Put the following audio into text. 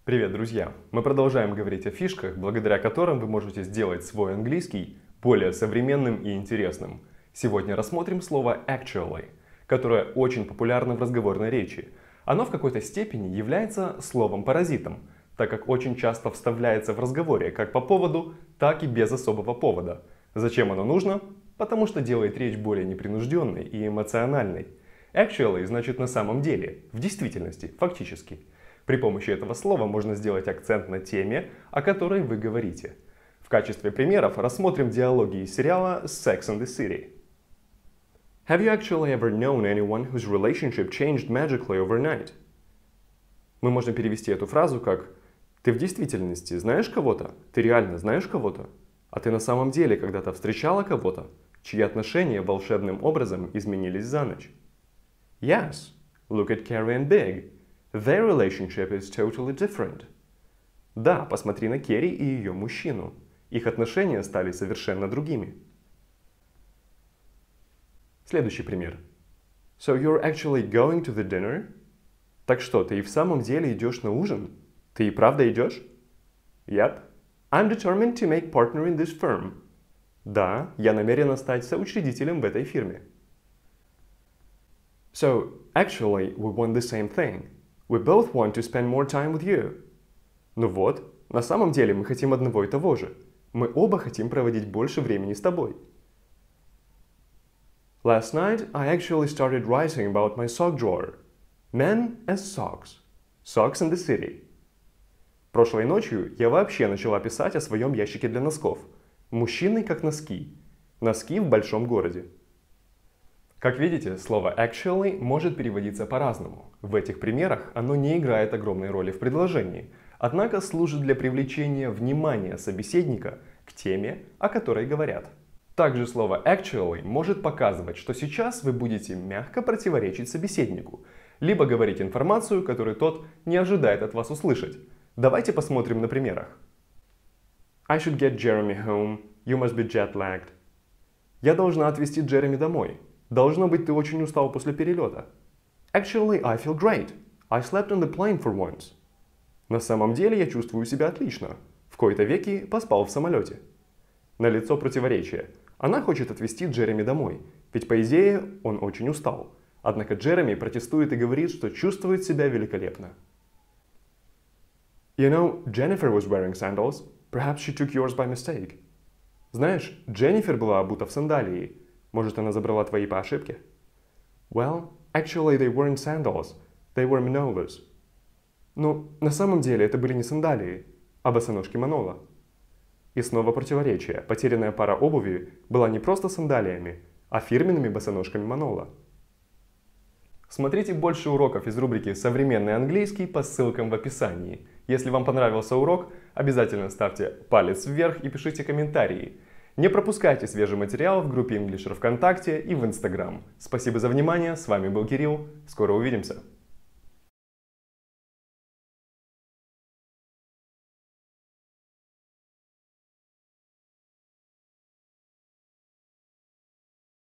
Привет, друзья! Мы продолжаем говорить о фишках, благодаря которым вы можете сделать свой английский более современным и интересным. Сегодня рассмотрим слово actually, которое очень популярно в разговорной речи. Оно в какой-то степени является словом-паразитом, так как очень часто вставляется в разговоре как по поводу, так и без особого повода. Зачем оно нужно? Потому что делает речь более непринужденной и эмоциональной. Actually значит на самом деле, в действительности, фактически. При помощи этого слова можно сделать акцент на теме, о которой вы говорите. В качестве примеров рассмотрим диалоги из сериала Sex and the City. Have you actually ever known anyone whose relationship changed magically overnight? Мы можем перевести эту фразу как «Ты в действительности знаешь кого-то? Ты реально знаешь кого-то? А ты на самом деле когда-то встречала кого-то, чьи отношения волшебным образом изменились за ночь?» Yes, look at Carrie and Big. Their relationship is totally different. Да, посмотри на Керри и ее мужчину. Их отношения стали совершенно другими. Следующий пример. So you're actually going to the dinner? Так что, ты и в самом деле идешь на ужин? Ты и правда идешь? Yep. I'm determined to make partner in this firm. Да, я намерена стать соучредителем в этой фирме. So, actually, we want the same thing. We both want to spend more time with you. Ну вот, на самом деле мы хотим одного и того же. Мы оба хотим проводить больше времени с тобой. Last night I actually started writing about my sock drawer. Men as socks. Socks in the city. Прошлой ночью я вообще начала писать о своем ящике для носков. Мужчины как носки. Носки в большом городе. Как видите, слово actually может переводиться по-разному. В этих примерах оно не играет огромной роли в предложении, однако служит для привлечения внимания собеседника к теме, о которой говорят. Также слово actually может показывать, что сейчас вы будете мягко противоречить собеседнику, либо говорить информацию, которую тот не ожидает от вас услышать. Давайте посмотрим на примерах. I should get Jeremy home. You must be jet-lagged. Я должна отвезти Джереми домой. Должно быть, ты очень устал после перелета. Actually, I feel great. I slept on the plane for once. На самом деле, я чувствую себя отлично. В кои-то веки поспал в самолете. Налицо противоречие. Она хочет отвезти Джереми домой, ведь по идее он очень устал. Однако Джереми протестует и говорит, что чувствует себя великолепно. You know, Jennifer was wearing sandals. Perhaps she took yours by mistake. Знаешь, Дженнифер была обута в сандалии. Может, она забрала твои по ошибке? Well, actually they weren't sandals. They were Manolas. Ну, на самом деле это были не сандалии, а босоножки Манола. И снова противоречие. Потерянная пара обуви была не просто сандалиями, а фирменными босоножками Манола. Смотрите больше уроков из рубрики «Современный английский» по ссылкам в описании. Если вам понравился урок, обязательно ставьте палец вверх и пишите комментарии. Не пропускайте свежий материал в группе Englisher ВКонтакте и в Instagram. Спасибо за внимание, с вами был Кирилл, скоро увидимся!